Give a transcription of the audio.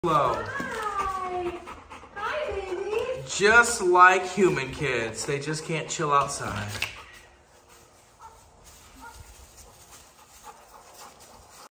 Hello. Hi. Hi, baby. Just like human kids, they just can't chill outside.